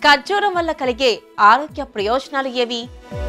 ఖర్జూరం వల్ల కలిగే ఆరోగ్య ప్రయోజనాలు ఏవి?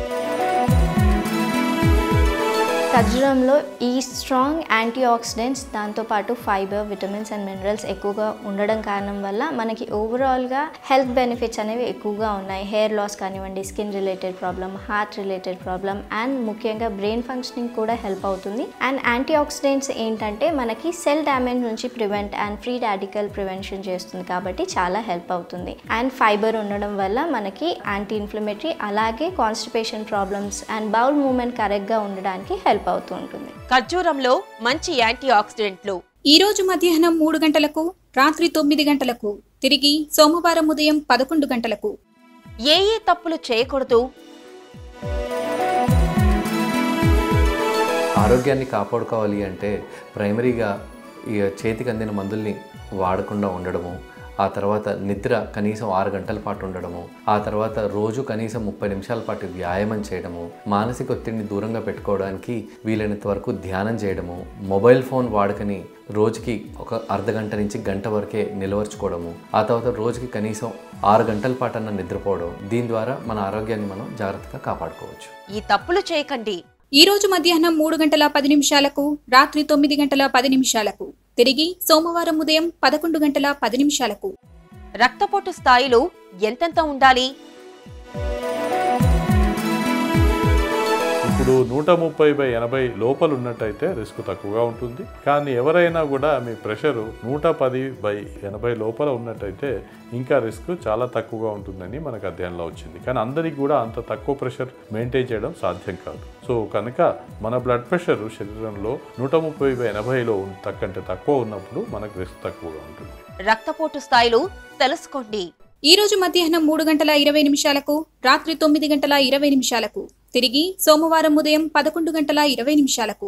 ఖర్జూరంలో ఈ స్ట్రాంగ్ యాంటీ ఆక్సిడెంట్స్ దాంతోపాటు ఫైబర్, విటమిన్స్ అండ్ మినరల్స్ ఎక్కువగా ఉండడం కారణం వల్ల మనకి ఓవరాల్గా హెల్త్ బెనిఫిట్స్ అనేవి ఎక్కువగా ఉన్నాయి. హెయిర్ లాస్ కానివ్వండి, skin related problem, heart related problem and ముఖ్యంగా బ్రెయిన్ ఫంక్షనింగ్ కూడా హెల్ప్ అవుతుంది. అండ్ యాంటీ ఆక్సిడెంట్స్ ఏంటంటే మనకి సెల్ డ్యామేజ్ నుంచి prevent and free radical prevention చేస్తుంది కాబట్టి చాలా హెల్ప్ అవుతుంది. అండ్ ఫైబర్ ఉండడం వల్ల మనకి యాంటీ ఇన్ఫ్లమేటరీ అలాగే constipation problems and bowel movement కరెక్ట్గా ఉండడానికి హెల్ప్ అవుతూ ఉంటుంది. ఖర్జూరంలో మంచి యాంటీ ఆక్సిడెంట్లు. ఈ రోజు మధ్యాహ్నం 3 గంటలకు, రాత్రి 9 గంటలకు, తిరిగి సోమవారం ఉదయం 11 గంటలకు. ఏ తప్పులు చేయకూడదు? ఆరోగ్యాన్ని కాపాడుకోవాలి అంటే ప్రైమరీగా ఈ చేతికి అందిన మందుల్ని వాడకుండా ఉండడము, ఆ తర్వాత నిద్ర కనీసం 6 గంటల పాటు ఉండడము, ఆ తర్వాత రోజు కనీసం 30 నిమిషాల పాటు వ్యాయామం చేయడము, మానసిక ఒత్తిడిని దూరంగా పెట్టుకోవడానికి వీలైనంత వరకు ధ్యానం చేయడము, మొబైల్ ఫోన్ వాడుకని రోజుకి ఒక అర్ధగంట నుంచి గంట వరకే నిలవర్చుకోవడము, ఆ తర్వాత రోజుకి కనీసం 6 గంటల పాటన్న నిద్రపోవడం. దీని ద్వారా మన ఆరోగ్యాన్ని మనం జాగ్రత్తగా కాపాడుకోవచ్చు. ఈ తప్పులు చేయకండి. ఈ రోజు మధ్యాహ్నం 3 గంటల 10 నిమిషాలకు, రాత్రి 9 గంటల 10 నిమిషాలకు, తిరిగి సోమవారం ఉదయం 11 గంటల 10 నిమిషాలకు. రక్తపోటు స్థాయిలు ఎంతెంత ఉండాలి? ఇప్పుడు 130/80 లోపల ఉన్నట్టయితే రిస్క్ తక్కువగా ఉంటుంది. కానీ ఎవరైనా కూడా మీ ప్రెషరు 110/80 లోపల ఉన్నట్టయితే ఇంకా రిస్క్ చాలా తక్కువగా ఉంటుందని మనకు అధ్యయనంలో వచ్చింది. కానీ అందరికీ కూడా అంత తక్కువ ప్రెషర్ మెయింటైన్ సాధ్యం కాదు. సో కనుక మన బ్లడ్ ప్రెషర్ శరీరంలో 130/80లో కంటే తక్కువ ఉన్నప్పుడు మనకు రిస్క్ తక్కువగా ఉంటుంది. రక్తపోటు స్థాయిలు తెలుసుకోండి. ఈ రోజు మధ్యాహ్నం 3 గంటల 20 నిమిషాలకు, రాత్రి 9 గంటల 20 నిమిషాలకు, తిరిగి సోమవారం ఉదయం 11 గంటల 20 నిమిషాలకు.